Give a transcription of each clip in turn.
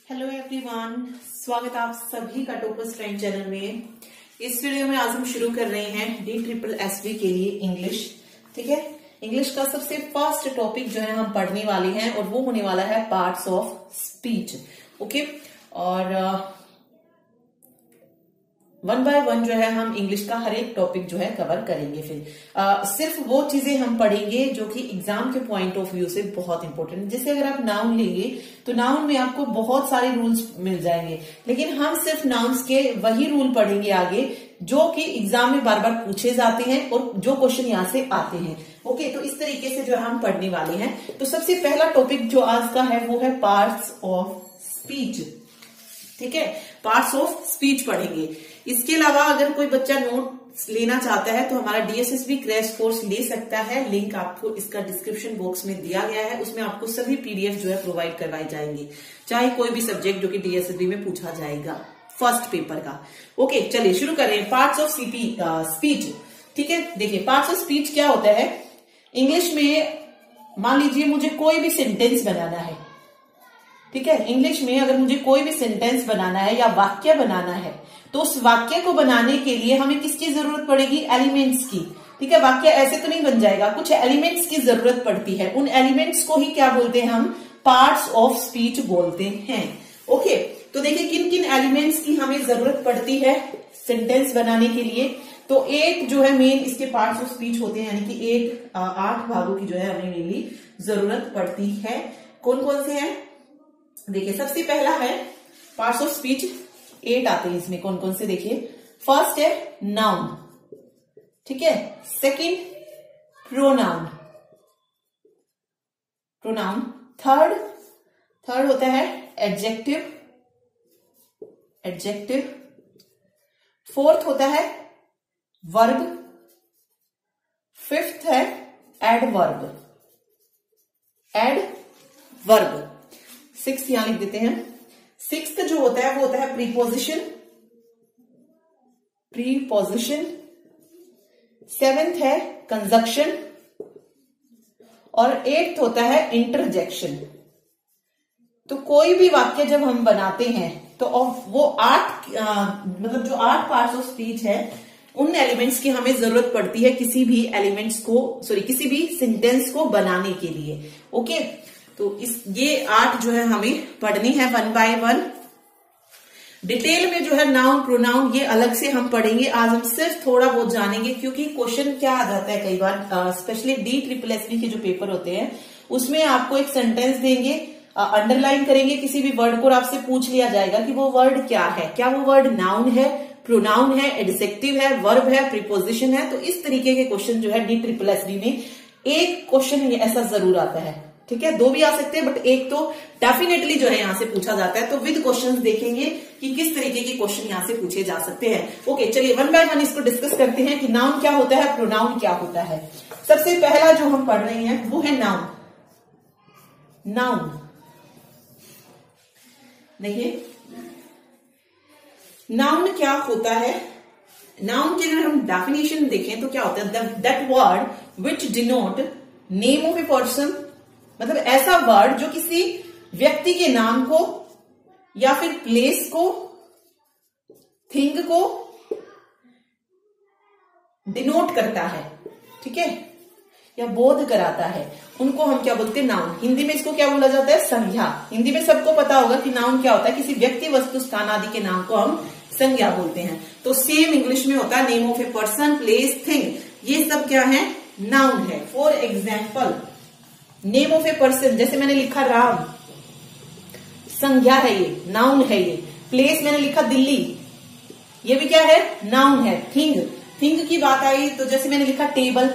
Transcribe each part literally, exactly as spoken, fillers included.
Hello everyone, स्वागत है आप सभी का टॉपर्स ट्रेंड चैनल में। इस वीडियो में आज हम शुरू कर रहे हैं डी ट्रिपल एस बी के लिए इंग्लिश। ठीक है, इंग्लिश का सबसे फर्स्ट टॉपिक जो है हम पढ़ने वाले हैं और वो होने वाला है पार्ट्स ऑफ स्पीच। ओके, और वन बाय वन जो है हम इंग्लिश का हर एक टॉपिक जो है कवर करेंगे। फिर आ, सिर्फ वो चीजें हम पढ़ेंगे जो कि एग्जाम के पॉइंट ऑफ व्यू से बहुत इंपॉर्टेंट है। जैसे अगर आप नाउन लेंगे तो नाउन में आपको बहुत सारे रूल्स मिल जाएंगे, लेकिन हम सिर्फ नाउन्स के वही रूल पढ़ेंगे आगे जो कि एग्जाम में बार बार पूछे जाते हैं और जो क्वेश्चन यहाँ से आते हैं। ओके, तो इस तरीके से जो हम पढ़ने वाले हैं। तो सबसे पहला टॉपिक जो आज का है वो है पार्ट्स ऑफ स्पीच। ठीक है, पार्ट्स ऑफ स्पीच पढ़ेंगे। इसके अलावा अगर कोई बच्चा नोट्स लेना चाहता है तो हमारा डीएसएसबी क्रैश कोर्स ले सकता है। लिंक आपको इसका डिस्क्रिप्शन बॉक्स में दिया गया है। उसमें आपको सभी पीडीएफ जो है प्रोवाइड करवाई जाएंगी, चाहे कोई भी सब्जेक्ट जो कि डीएसएसबी में पूछा जाएगा फर्स्ट पेपर का। ओके, चलिए शुरू करें पार्ट्स ऑफ स्पीच। ठीक है, देखिए पार्ट्स ऑफ स्पीच क्या होता है। इंग्लिश में मान लीजिए मुझे कोई भी सेंटेंस बनाना है। ठीक है, इंग्लिश में अगर मुझे कोई भी सेंटेंस बनाना है या वाक्य बनाना है तो उस वाक्य को बनाने के लिए हमें किसकी जरूरत पड़ेगी? एलिमेंट्स की। ठीक है, वाक्य ऐसे तो नहीं बन जाएगा, कुछ एलिमेंट्स की जरूरत पड़ती है। उन एलिमेंट्स को ही क्या बोलते हैं? हम पार्ट्स ऑफ स्पीच बोलते हैं। ओके, तो देखिए किन किन एलिमेंट्स की हमें जरूरत पड़ती है सेंटेंस बनाने के लिए। तो एट जो है मेन इसके पार्ट्स ऑफ स्पीच होते हैं, यानी कि एट आठ भागों की जो है हमें मेनली जरूरत पड़ती है। कौन कौन से हैं? देखिए सबसे पहला है पार्ट्स ऑफ स्पीच, एट आते हैं इसमें। कौन कौन से? देखिए फर्स्ट है नाउन। ठीक है, second pronoun, pronoun. Third third होता है एडजेक्टिव, एडजेक्टिव। फोर्थ होता है वर्ब। फिफ्थ है एडवर्ब, एडवर्ब। सिक्स यहां लिख देते हैं। सिक्स्थ जो होता है वो होता है प्रीपोजिशन, प्रीपोजिशन। सेवेंथ है कंजक्शन और एट्थ होता है इंटरजेक्शन। तो कोई भी वाक्य जब हम बनाते हैं तो वो आठ मतलब जो आठ पार्ट्स ऑफ स्पीच है उन एलिमेंट्स की हमें जरूरत पड़ती है किसी भी एलिमेंट्स को सॉरी किसी भी सेंटेंस को बनाने के लिए। ओके, तो इस ये आठ जो है हमें पढ़नी है वन बाय वन। डिटेल में जो है नाउन प्रोनाउन ये अलग से हम पढ़ेंगे। आज हम सिर्फ थोड़ा बहुत जानेंगे, क्योंकि क्वेश्चन क्या आ जाता है कई बार, specially D triple S B के जो पेपर होते हैं उसमें आपको एक सेंटेंस देंगे, अंडरलाइन करेंगे किसी भी वर्ड को और आपसे पूछ लिया जाएगा कि वो वर्ड क्या है। क्या वो वर्ड नाउन है, प्रोनाउन है, एडजेक्टिव है, वर्ब है, प्रीपोजिशन है? तो इस तरीके के क्वेश्चन जो है डी ट्रिपल एस बी में एक क्वेश्चन ऐसा जरूर आता है। ठीक है, दो भी आ सकते हैं बट एक तो डेफिनेटली जो है यहां से पूछा जाता है। तो विद क्वेश्चंस देखेंगे कि किस तरीके के क्वेश्चन यहां से पूछे जा सकते हैं। ओके, चलिए वन बाय वन इसको डिस्कस करते हैं कि नाउन क्या होता है, प्रोनाउन क्या होता है। सबसे पहला जो हम पढ़ रहे हैं वो है नाउन। नाउन देखिए नाउन क्या होता है। नाउन की अगर हम डेफिनेशन देखें तो क्या होता है? That word which denote name of a person, मतलब ऐसा वर्ड जो किसी व्यक्ति के नाम को या फिर प्लेस को, थिंग को डिनोट करता है। ठीक है, या बोध कराता है, उनको हम क्या बोलते हैं? नाउन। हिंदी में इसको क्या बोला जाता है? संज्ञा। हिंदी में सबको पता होगा कि नाउन क्या होता है, किसी व्यक्ति वस्तु स्थान आदि के नाम को हम संज्ञा बोलते हैं। तो सेम इंग्लिश में होता है name of a person, place, thing, ये सब क्या है? नाउन है। For example name of a person, जैसे मैंने लिखा राम, संज्ञा है, ये नाउन है। ये प्लेस मैंने लिखा दिल्ली, ये भी क्या है? नाउन है। थिंग, थिंग की बात आई तो जैसे मैंने लिखा टेबल,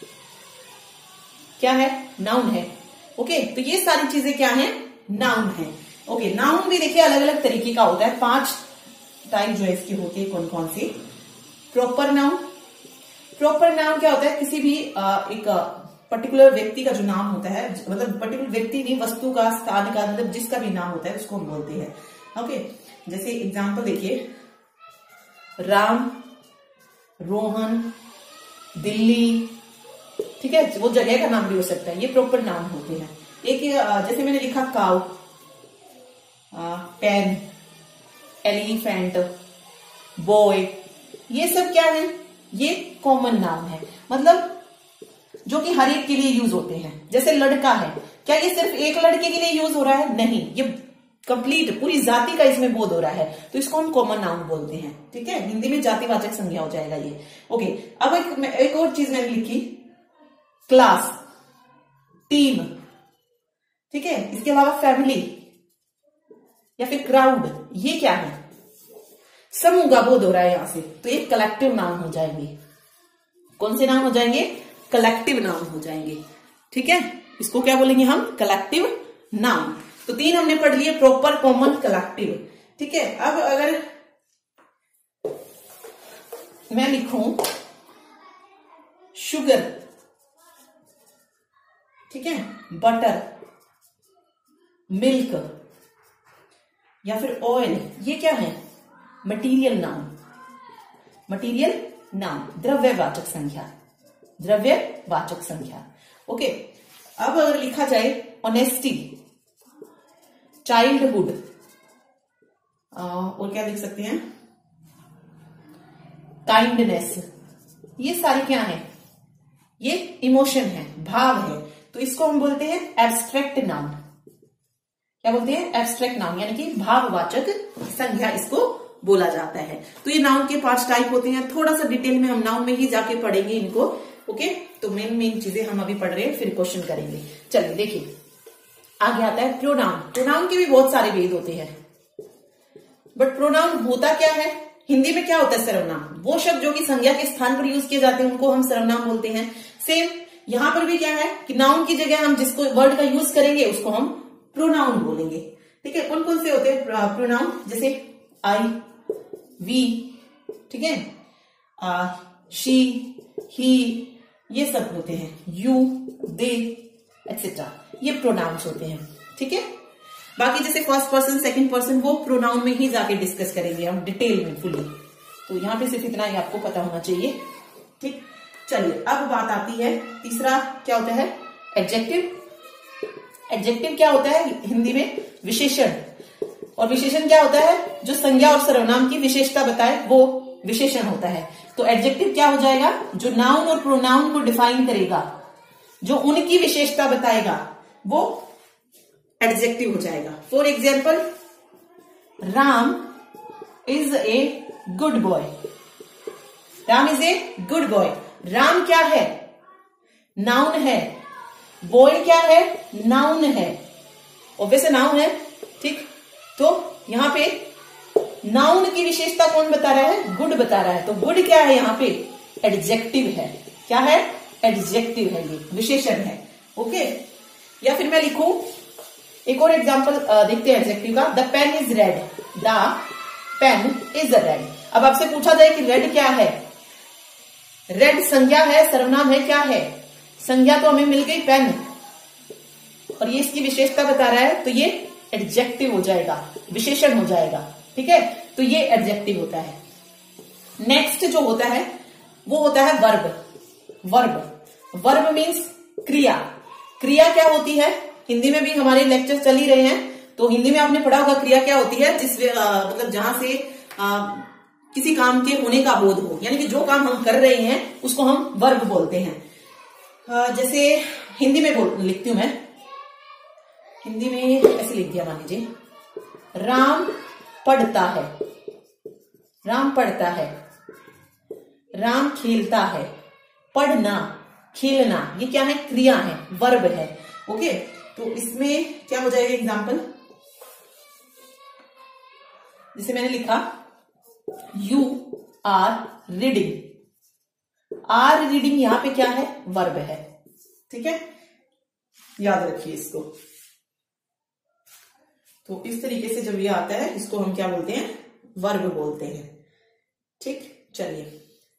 क्या है? नाउन है। ओके, तो ये सारी चीजें क्या है? नाउन है। ओके, नाउन भी देखिए अलग अलग तरीके का होता है। पांच टाइप जो है इसके होते हैं। कौन कौन से? Proper noun. प्रॉपर नाउन क्या होता है? किसी भी आ, एक पर्टिकुलर व्यक्ति का जो नाम होता है, मतलब पर्टिकुलर व्यक्ति नहीं, वस्तु का, स्थान का, मतलब जिसका भी नाम होता है उसको हम बोलते हैं। ओके, जैसे एग्जांपल देखिए राम, रोहन, दिल्ली। ठीक है, वो जगह का नाम भी हो सकता है, ये प्रॉपर नाउन होते हैं। एक जैसे मैंने लिखा काउ, पेन, एलिफेंट, बॉय, ये सब क्या है? ये कॉमन नाउन है, मतलब जो कि हर एक के लिए यूज होते हैं। जैसे लड़का है, क्या ये सिर्फ एक लड़के के लिए यूज हो रहा है? नहीं, ये कंप्लीट पूरी जाति का इसमें बोध हो रहा है, तो इसको हम कॉमन नाउन बोलते हैं। ठीक है, हिंदी में जातिवाचक संज्ञा हो जाएगा ये। ओके, अब एक, एक और चीज मैंने लिखी, क्लास, टीम। ठीक है, इसके अलावा फैमिली या फिर क्राउड, ये क्या है? समूह का बोध हो रहा है यहां से, तो ये कलेक्टिव नाउन हो जाएंगे। कौन से नाउन हो जाएंगे? कलेक्टिव नाउन हो जाएंगे। ठीक है, इसको क्या बोलेंगे हम? Collective noun. तो तीन हमने पढ़ लिए, प्रॉपर, कॉमन, कलेक्टिव। ठीक है, अब अगर मैं लिखूं शुगर, ठीक है, बटर, मिल्क या फिर ऑयल, ये क्या है? Material noun. मटीरियल नाउन, द्रव्यवाचक संख्या, द्रव्यवाचक संख्या। ओके, अब अगर लिखा जाए ऑनेस्टी, चाइल्डहुड, और क्या लिख सकते हैं? काइंडनेस, ये सारी क्या है? ये इमोशन है, भाव है, तो इसको हम बोलते हैं एब्स्ट्रैक्ट नाउन। क्या बोलते हैं? एब्स्ट्रैक्ट नाउन, यानी कि भाववाचक संज्ञा इसको बोला जाता है। तो ये नाउन के पांच टाइप होते हैं, थोड़ा सा डिटेल में हम नाउन में ही जाके पढ़ेंगे इनको। ओके, तो मेन मेन चीजें हम अभी पढ़ रहे हैं, फिर क्वेश्चन करेंगे। चलिए देखिए, आगे आता है प्रोनाउन। प्रोनाउन के भी बहुत सारे भेद होते हैं, बट प्रोनाउन होता क्या है? हिंदी में क्या होता है? सर्वनाम। वो शब्द जो कि संज्ञा के स्थान पर यूज किए जाते हैं उनको हम सर्वनाम बोलते हैं। सेम यहां पर भी क्या है कि नाउन की जगह हम जिसको वर्ड का यूज करेंगे उसको हम प्रोनाउन बोलेंगे। ठीक है, कौन कौन से होते हैं प्रोनाउन? जैसे आई, वी, ठीक है, शी, ही, ये सब होते हैं, यू, दे, एक्सेट्रा, ये प्रोनाउंस होते हैं। ठीक है, बाकी जैसे फर्स्ट पर्सन, सेकंड पर्सन, वो प्रोनाउन में ही जाके डिस्कस करेंगे हम डिटेल में फुली। तो यहां पे सिर्फ इतना ही आपको पता होना चाहिए। ठीक, चलिए अब बात आती है तीसरा, क्या होता है? एडजेक्टिव। एडजेक्टिव क्या होता है हिंदी में? विशेषण। और विशेषण क्या होता है? जो संज्ञा और सर्वनाम की विशेषता बताए वो विशेषण होता है। तो एडजेक्टिव क्या हो जाएगा? जो नाउन और प्रोनाउन को डिफाइन करेगा, जो उनकी विशेषता बताएगा, वो एडजेक्टिव हो जाएगा। For example, Ram is a good boy. Ram is a good boy. Ram क्या है? नाउन है। बॉय क्या है? नाउन है। ऑब्वियस नाउन है। ठीक, तो यहां पे नाउन की विशेषता कौन बता रहा है? गुड बता रहा है। तो गुड क्या है यहाँ पे? एडजेक्टिव है। क्या है? एडजेक्टिव है, ये विशेषण है। ओके, या फिर मैं लिखूं एक और एग्जांपल देखते हैं एडजेक्टिव का। The pen is red. The pen is red. अब आपसे पूछा जाए कि रेड क्या है? रेड संज्ञा है, सर्वनाम है, क्या है? संज्ञा तो हमें मिल गई पेन, और ये इसकी विशेषता बता रहा है, तो ये एडजेक्टिव हो जाएगा, विशेषण हो जाएगा। ठीक है, तो ये एडजेक्टिव होता है। नेक्स्ट जो होता है वो होता है वर्ब। वर्ब वर्ब मीन्स क्रिया। क्रिया क्या होती है? हिंदी में भी हमारे लेक्चर चल ही रहे हैं, तो हिंदी में आपने पढ़ा होगा क्रिया क्या होती है। जिस आ, मतलब जहां से आ, किसी काम के होने का बोध हो, यानी कि जो काम हम कर रहे हैं उसको हम वर्ब बोलते हैं। आ, जैसे हिंदी में बोल लिखती हूं मैं, हिंदी में ऐसे लिख दिया, मान लीजिए राम पढ़ता है। राम पढ़ता है। राम खेलता है। पढ़ना, खेलना, ये क्या है? क्रिया है, वर्ब है। ओके, तो इसमें क्या हो जाएगा एग्जाम्पल? जैसे मैंने लिखा you are reading. Are reading यहां पे क्या है? वर्ब है। ठीक है, याद रखिए इसको। तो इस तरीके से जब ये आता है इसको हम क्या बोलते हैं? वर्ब बोलते हैं। ठीक, चलिए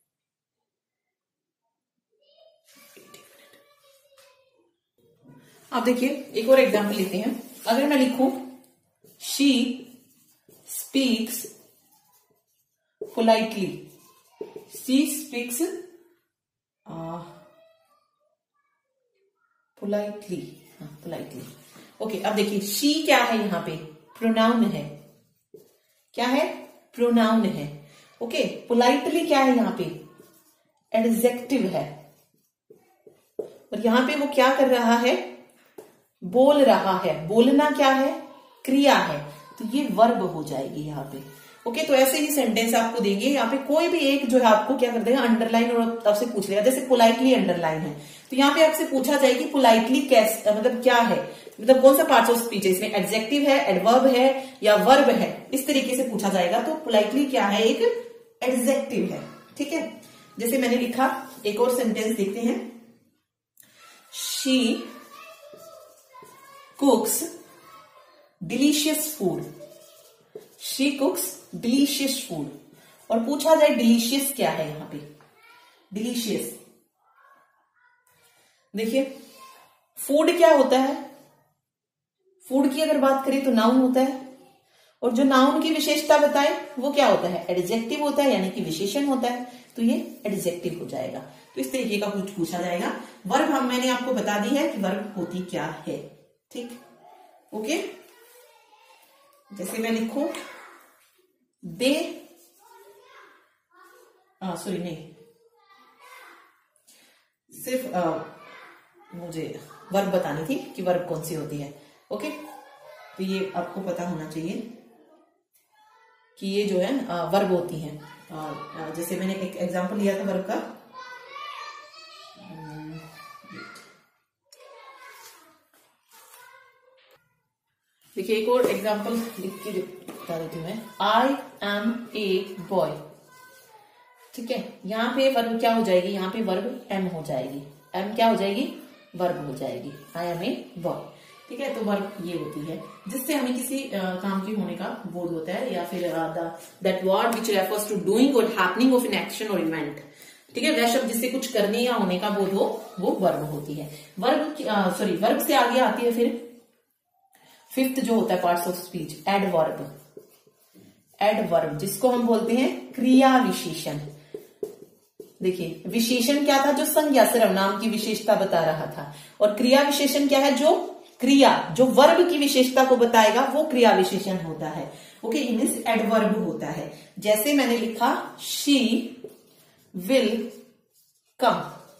अब देखिए एक और एग्जाम्पल लेते हैं। अगर मैं लिखूं she speaks politely. She speaks politely. हाँ, पोलाइटली। ओके, अब देखिए शी क्या है यहाँ पे? प्रोनाउन है। क्या है? प्रोनाउन है। ओके, पोलाइटली क्या है यहाँ पे? एडजेक्टिव है। और यहां पे वो क्या कर रहा है? बोल रहा है। बोलना क्या है? क्रिया है, तो ये वर्ब हो जाएगी यहाँ पे। ओके, तो ऐसे ही सेंटेंस आपको देंगे। यहाँ पे कोई भी एक जो है आपको क्या कर देगा? अंडरलाइन और आपसे पूछ लेगा। जैसे पोलाइटली अंडरलाइन है, तो यहाँ पे आपसे पूछा जाए कि पोलाइटली कैसे, मतलब क्या है, मतलब कौन सा पार्ट ऑफ स्पीच है, इसमें एडजेक्टिव है, एडवर्ब है या वर्ब है, इस तरीके से पूछा जाएगा। तो पोलाइटली क्या है? एक एडजेक्टिव है। ठीक है, जैसे मैंने लिखा, एक और सेंटेंस देखते हैं। She cooks delicious food. She cooks delicious food. और पूछा जाए डिलीशियस क्या है यहां पे? डिलीशियस, देखिए फूड क्या होता है? फूड की अगर बात करें तो नाउन होता है, और जो नाउन की विशेषता बताए वो क्या होता है? एडजेक्टिव होता है, यानी कि विशेषण होता है। तो ये एडजेक्टिव हो जाएगा। तो इस तरीके का कुछ पूछा जाएगा। वर्ब हम मैंने आपको बता दी है कि वर्ब होती क्या है। ठीक, ओके। जैसे मैं लिखूं दे, सॉरी नहीं, सिर्फ आ, मुझे वर्ब बतानी थी कि वर्ब कौन सी होती है। ओके, तो ये आपको पता होना चाहिए कि ये जो है आ, वर्ब होती है। आ, जैसे मैंने एक एग्जांपल लिया था वर्ब का, देखिए एक और एग्जांपल लिख के बता देती हूँ मैं। I am a boy. ठीक है, यहाँ पे वर्ब क्या हो जाएगी? यहाँ पे वर्ब एम हो जाएगी। एम क्या हो जाएगी? वर्ब हो जाएगी। I am a boy. ठीक है, तो वर्ब ये होती है जिससे हमें किसी आ, काम के होने का बोध होता है, या फिर that word which refers to doing और हैपनिंग ऑफ एन एक्शन और इवेंट। ठीक है, वह शब्द जिससे कुछ करने या होने का बोध हो, वो वर्ब होती है। वर्ब सॉरी वर्ब से आगे आती है फिर फिफ्थ जो होता है parts of speech, adverb. Adverb जिसको हम बोलते हैं क्रिया विशेषण। देखिए विशेषण क्या था? जो संज्ञा सर्वनाम की विशेषता बता रहा था। और क्रिया विशेषण क्या है? जो क्रिया, जो वर्ब की विशेषता को बताएगा, वो क्रिया विशेषण होता है। ओके, मींस एडवर्ब होता है। जैसे मैंने लिखा शी विल कम।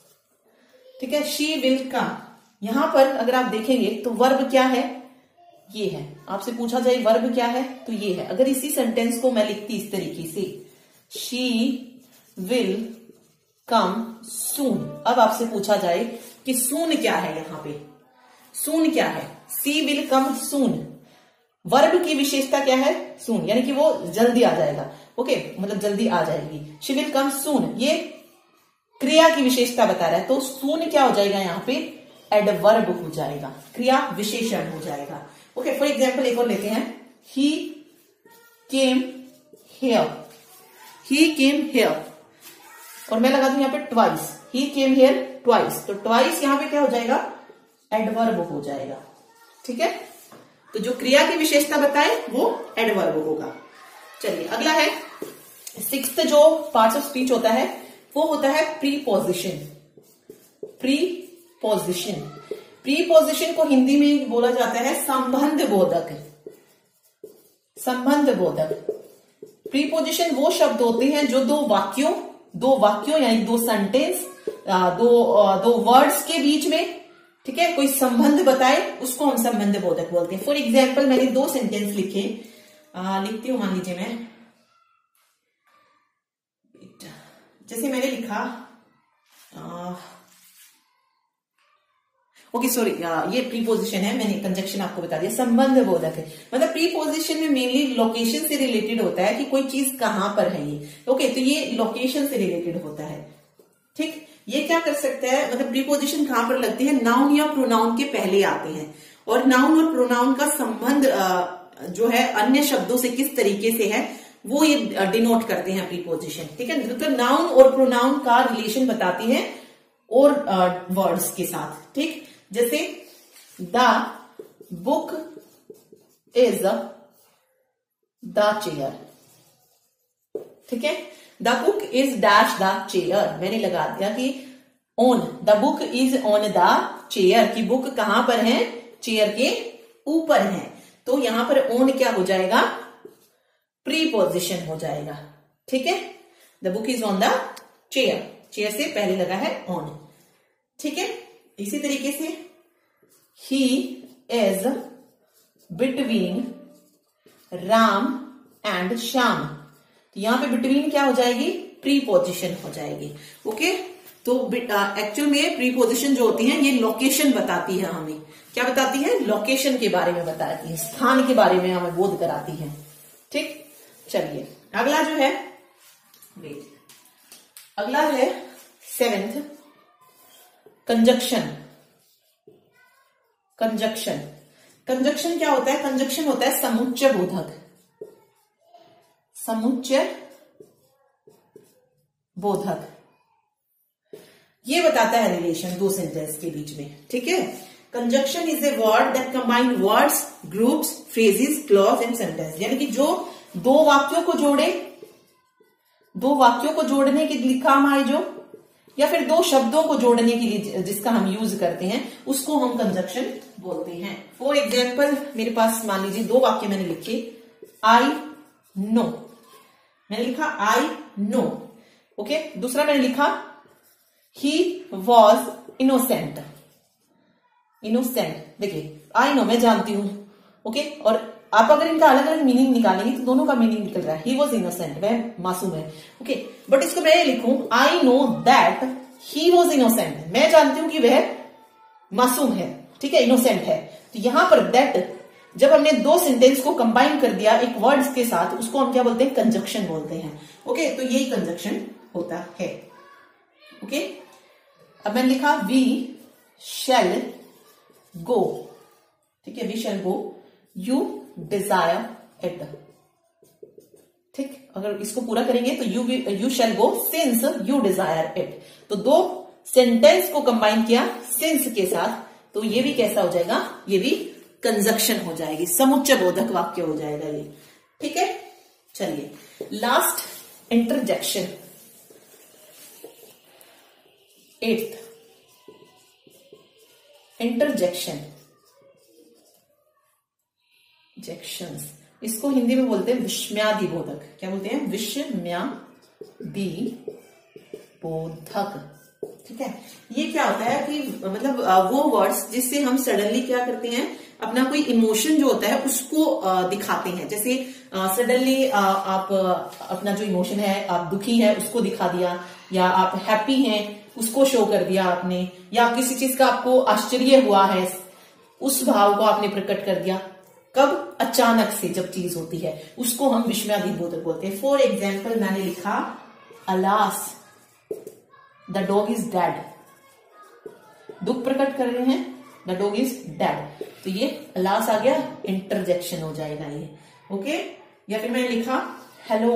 ठीक है, शी विल कम। यहां पर अगर आप देखेंगे तो वर्ब क्या है? ये है। आपसे पूछा जाए वर्ब क्या है, तो ये है। अगर इसी सेंटेंस को मैं लिखती इस तरीके से, शी विल कम सून। अब आपसे पूछा जाए कि सून क्या है? यहां पे सून क्या है? सी विल कम सून। वर्ब की विशेषता क्या है? सून, यानी कि वो जल्दी आ जाएगा। ओके, मतलब जल्दी आ जाएगी। शी विल कम सून, ये क्रिया की विशेषता बता रहा है। तो सून क्या हो जाएगा? यहां पे एडवर्ब हो जाएगा, क्रिया विशेषण हो जाएगा। ओके, फॉर एग्जाम्पल एक और लेते हैं। ही केम हेयर। ही केम हेयर, और मैं लगा दूं यहां पे twice. He came here twice, तो ट्वाइस यहां पे क्या हो जाएगा? एडवर्ब हो जाएगा। ठीक है, तो जो क्रिया की विशेषता बताए वो एडवर्ब होगा। चलिए अगला है सिक्स्थ जो पार्ट्स ऑफ स्पीच होता है, वो होता है प्रीपोजिशन। प्रीपोजिशन प्रीपोजिशन को हिंदी में बोला जाता है संबंध बोधक। संबंध बोधक। प्रीपोजिशन वो शब्द होते हैं जो दो वाक्यों दो वाक्यों यानी दो सेंटेंस, दो दो वर्ड्स के बीच में, ठीक है, कोई संबंध बताए, उसको हम संबंध बोधक बोलते हैं। फॉर एग्जाम्पल मैंने दो सेंटेंस लिखे, आ, लिखती हूं, मान लीजिए मैं, जैसे मैंने लिखा, आ, ओके सॉरी, ये प्रीपोजिशन है, मैंने कंजक्शन आपको बता दिया। संबंध बोधक है, मतलब प्रीपोजिशन में मेनली लोकेशन से रिलेटेड होता है कि कोई चीज कहां पर है ये। ओके, तो ये लोकेशन से रिलेटेड होता है। ठीक, ये क्या कर सकता है, मतलब प्रीपोजिशन कहां पर लगते हैं? नाउन या प्रोनाउन के पहले आते हैं, और नाउन और प्रोनाउन का संबंध जो है अन्य शब्दों से किस तरीके से है, वो ये डिनोट करते हैं प्रीपोजिशन। ठीक है, मतलब नाउन और प्रोनाउन का रिलेशन बताते हैं और वर्ड्स के साथ। ठीक, जैसे the book is the chair. ठीक है, the book is dash the chair, मैंने लगा दिया कि on, the book is on the chair, की बुक कहां पर है? चेयर के ऊपर है। तो यहां पर ऑन क्या हो जाएगा, प्रीपोजिशन हो जाएगा। ठीक है, the book is on the chair, chair से पहले लगा है ऑन। ठीक है, इसी तरीके से ही is between Ram and Shyam, तो यहां पे बिटवीन क्या हो जाएगी, प्रीपोजिशन हो जाएगी। ओके, तो एक्चुअल में प्रीपोजिशन जो होती है ये लोकेशन बताती है हमें, क्या बताती है, लोकेशन के बारे में बताती है, स्थान के बारे में हमें बोध कराती है। ठीक, चलिए अगला जो है, वेट, अगला है सेवेंथ, कंजक्शन। कंजक्शन कंजक्शन क्या होता है, कंजक्शन होता है समुच्चय बोधक, समुच्चय बोधक। ये बताता है रिलेशन दो सेंटेंस के बीच में। ठीक है, conjunction is a word that combine words, groups, phrases, clause and sentence, यानी कि जो दो वाक्यों को जोड़े, दो वाक्यों को जोड़ने के लिए काम आए जो, या फिर दो शब्दों को जोड़ने के लिए जिसका हम यूज करते हैं, उसको हम कंजक्शन बोलते हैं। फॉर एग्जाम्पल, मेरे पास मान लीजिए दो वाक्य मैंने लिखे, आई नो, मैंने लिखा आई नो। ओके, दूसरा मैंने लिखा ही वॉज इनोसेंट, इनोसेंट। देखिए आई नो, मैं जानती हूं। ओके, और आप अगर इनका अलग अलग मीनिंग निकालेंगे तो दोनों का मीनिंग निकल रहा है, ही वॉज इनोसेंट, वह मासूम है। ओके, बट इसको मैं लिखूं I know that he was innocent, मैं जानती हूं कि वह मासूम है। ठीक है, इनोसेंट है। तो यहां पर दैट, जब हमने दो सेंटेंस को कंबाइन कर दिया एक वर्ड्स के साथ, उसको हम क्या बोलते हैं, कंजक्शन बोलते हैं। ओके, तो यही कंजक्शन होता है। ओके, अब मैंने लिखा वी शैल गो। ठीक है, we shall go, you desire it. ठीक, अगर इसको पूरा करेंगे तो you you shall go since you desire it. तो दो सेंटेंस को कंबाइन किया सिंस के साथ, तो ये भी कैसा हो जाएगा, ये भी कंजक्शन हो जाएगी, समुच्चय बोधक वाक्य हो जाएगा ये। ठीक है, चलिए लास्ट, इंटरजेक्शन, एट्थ, इंटरजेक्शन, जेक्शंस, इसको हिंदी में बोलते हैं विस्मयादि बोधक। क्या बोलते हैं, विस्मयादि बोधक। ठीक है, ये क्या होता है कि मतलब वो वर्ड्स जिससे हम सडनली क्या करते हैं, अपना कोई इमोशन जो होता है उसको दिखाते हैं। जैसे सडनली आप अपना जो इमोशन है, आप दुखी है उसको दिखा दिया, या आप हैप्पी हैं उसको शो कर दिया आपने, या किसी चीज का आपको आश्चर्य हुआ है उस भाव को आपने प्रकट कर दिया। कब, अचानक से जब चीज होती है, उसको हम विस्मयादि बोधक बोलते हैं। फॉर एग्जाम्पल, मैंने लिखा alas the dog is dead, दुख प्रकट कर रहे हैं, द डॉग इज डेड, तो ये अलास आ गया, इंटरजेक्शन हो जाएगा ये। ओके, या फिर मैंने लिखा hello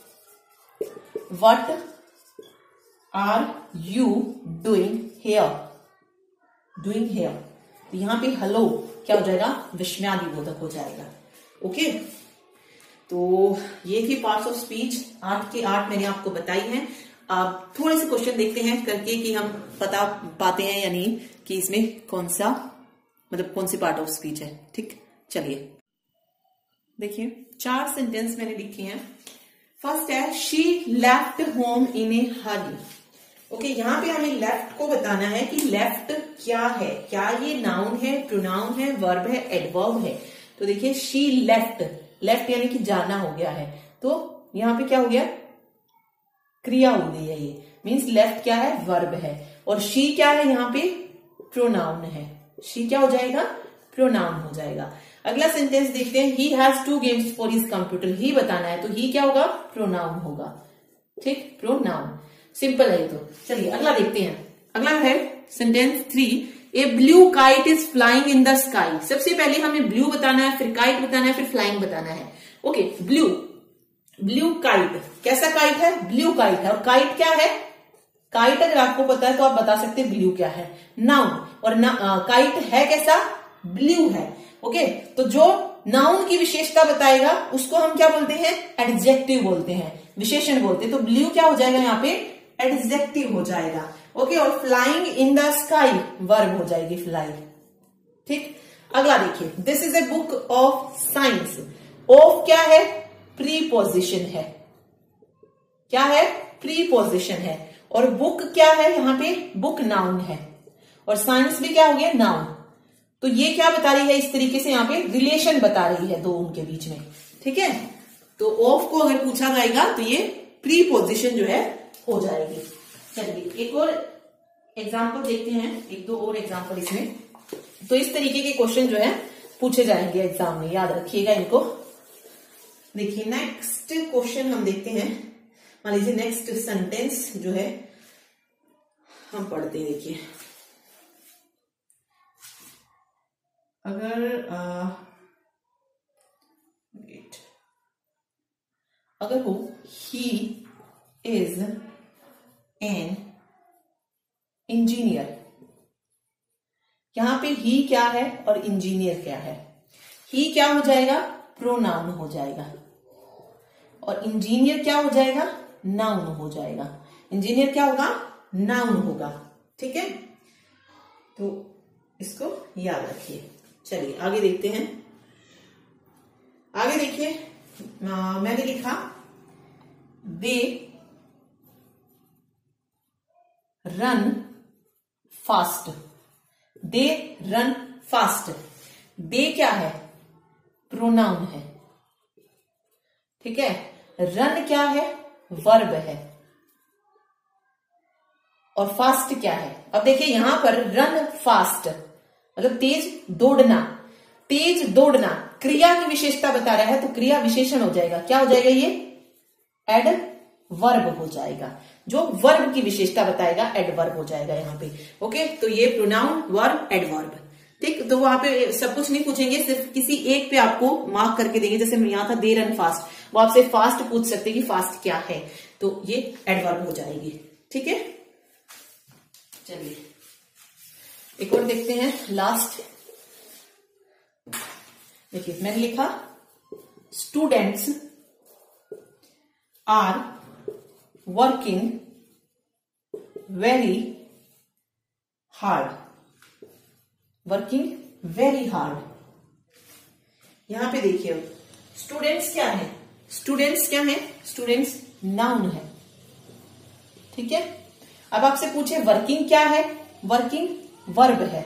what are you doing here, doing here, तो यहां पे हेलो क्या हो जाएगा, विस्मयादि बोधक हो जाएगा। ओके, तो ये थी पार्ट्स ऑफ स्पीच, आठ के आठ मैंने आपको बताई हैं। आप थोड़े से क्वेश्चन देखते हैं करके कि हम पता पाते हैं या नहीं कि इसमें कौन सा, मतलब कौन सी पार्ट ऑफ स्पीच है। ठीक, चलिए देखिए चार सेंटेंस मैंने लिखे हैं। फर्स्ट है she left home in a hurry. Okay, यहाँ पे हमें लेफ्ट को बताना है कि लेफ्ट क्या है, क्या ये नाउन है, प्रोनाउन है, वर्ब है, एडवर्ब है। तो देखिए शी लेफ्ट, लेफ्ट यानी कि जाना हो गया है, तो यहाँ पे क्या हो गया, क्रिया हो गई है, ये मीन्स लेफ्ट क्या है, वर्ब है, और शी क्या है, यहाँ पे प्रोनाउन है, शी क्या हो जाएगा, प्रोनाउन हो जाएगा। अगला सेंटेंस देखते हैं, he has two games for his computer, he बताना है, तो ही क्या होगा, प्रोनाउन होगा। ठीक, प्रोनाउन, सिंपल है ये तो। चलिए अगला देखते हैं। अगला है sentence three, a blue kite is flying in the sky. सबसे पहले हमें ब्लू बताना है, फिर काइट बताना है, फिर फ्लाइंग बताना है। ओके, ब्लू, ब्लू काइट, कैसा काइट है, ब्लू काइट है। और काइट क्या है, काइट अगर आपको पता है तो आप बता सकते हैं ब्लू क्या है, नाउन। और ना, आ, काइट है कैसा, ब्लू है। ओके, तो जो नाउन की विशेषता बताएगा उसको हम क्या बोलते हैं, एडजेक्टिव बोलते हैं, विशेषण बोलते हैं। तो ब्लू क्या हो जाएगा यहाँ पे, एडजेक्टिव हो जाएगा। ओके, और flying in the sky verb हो जाएगी, फ्लाई। ठीक, अगला देखिए, this is a book of science. Of क्या है? प्रीपोजिशन है। क्या है? प्रीपोजिशन है। और बुक क्या है? यहां पे बुक नाउन है, और साइंस भी क्या हो गया? नाउन। तो ये क्या बता रही है? इस तरीके से यहां पे रिलेशन बता रही है दो उनके बीच में। ठीक है, तो ऑफ को अगर पूछा जाएगा तो ये प्रीपोजिशन जो है हो जाएगी। चलिए एक और एग्जाम्पल देखते हैं, एक दो और एग्जाम्पल इसमें। तो इस तरीके के क्वेश्चन जो है पूछे जाएंगे एग्जाम में, याद रखिएगा इनको। देखिए नेक्स्ट क्वेश्चन हम देखते हैं। मान लीजिए नेक्स्ट सेंटेंस जो है हम पढ़ते हैं। देखिए अगर आ, वेट अगर हो ही इज एन इंजीनियर, यहां पे ही क्या है और इंजीनियर क्या है? ही क्या हो जाएगा? प्रोनाउन हो जाएगा, और इंजीनियर क्या हो जाएगा? नाउन हो जाएगा। इंजीनियर क्या होगा? नाउन होगा। ठीक है, तो इसको याद रखिए। चलिए आगे देखते हैं। आगे देखिए, मैंने लिखा they run fast. They run fast. They क्या है? प्रोनाउन है। ठीक है, रन क्या है? वर्ब है, और फास्ट क्या है? अब देखिए यहां पर रन फास्ट मतलब तेज दौड़ना। तेज दौड़ना क्रिया की विशेषता बता रहा है, तो क्रिया विशेषण हो जाएगा। क्या हो जाएगा? ये एड वर्ब हो जाएगा। जो वर्ब की विशेषता बताएगा एड वर्ब हो जाएगा यहां पे। ओके, तो ये प्रोनाउन, वर्ब, एड वर्ब। ठीक, तो वहां पे सब कुछ नहीं पूछेंगे, सिर्फ किसी एक पे आपको मार्क करके देंगे। जैसे यहां था दे रन फास्ट, वो आपसे फास्ट पूछ सकते हैं कि फास्ट क्या है, तो ये एडवर्ब हो जाएगी। ठीक है, चलिए एक और देखते हैं, लास्ट। देखिए मैंने लिखा students are working very hard. Working very hard. यहां पे देखिए स्टूडेंट्स क्या है? स्टूडेंट्स क्या है? स्टूडेंट्स नाउन है। ठीक है, अब आपसे पूछे वर्किंग क्या है? वर्किंग वर्ब है।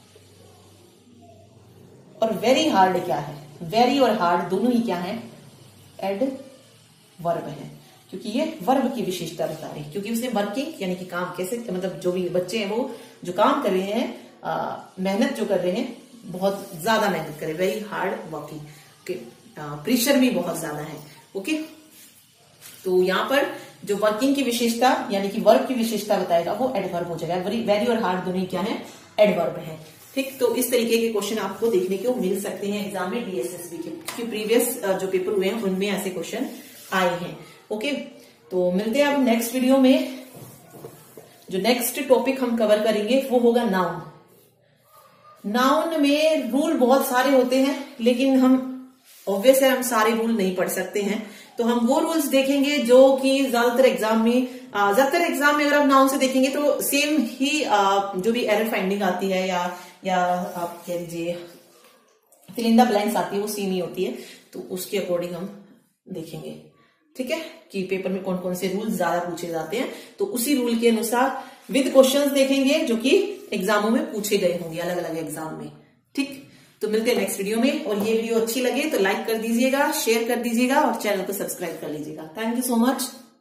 और वेरी हार्ड क्या है? वेरी और हार्ड दोनों ही क्या है? एड वर्ब है, क्योंकि ये वर्ब की विशेषता बता रही है। क्योंकि उसने वर्किंग यानी कि काम कैसे, मतलब जो भी बच्चे हैं वो जो काम कर रहे हैं, मेहनत जो कर रहे हैं, बहुत ज्यादा मेहनत कर रहे हैं, वेरी हार्ड वर्किंग, प्रेशर भी बहुत ज्यादा है। ओके, तो यहां पर जो वर्किंग की विशेषता यानी कि वर्ब की विशेषता बताएगा वो एडवर्ब हो जाएगा। वेरी और हार्ड दोनों क्या है? एडवर्ब है। ठीक, तो इस तरीके के क्वेश्चन आपको देखने को मिल सकते हैं एग्जाम में डीएसएसबी के, क्योंकि प्रीवियस जो पेपर हुए हैं उनमें ऐसे क्वेश्चन आए हैं। ओके, तो मिलते हैं अब नेक्स्ट वीडियो में। जो नेक्स्ट टॉपिक हम कवर करेंगे वो होगा नाउन। नाउन में रूल बहुत सारे होते हैं, लेकिन हम ऑब्वियस है हम सारे रूल नहीं पढ़ सकते हैं, तो हम वो रूल्स देखेंगे जो कि ज्यादातर एग्जाम में ज्यादातर एग्जाम में अगर आप नाउन से देखेंगे तो सेम ही आ, जो भी एरर फाइंडिंग आती है या या आप कह लीजिए फिल इन द ब्लैंक्स आती है वो सेम ही होती है, तो उसके अकॉर्डिंग हम देखेंगे। ठीक है, कि पेपर में कौन कौन से रूल ज्यादा पूछे जाते हैं, तो उसी रूल के अनुसार विद क्वेश्चंस देखेंगे जो कि एग्जामों में पूछे गए होंगे अलग अलग एग्जाम में। ठीक, तो मिलते हैं नेक्स्ट वीडियो में। और ये वीडियो अच्छी लगे तो लाइक कर दीजिएगा, शेयर कर दीजिएगा और चैनल को सब्सक्राइब कर लीजिएगा। Thank you so much.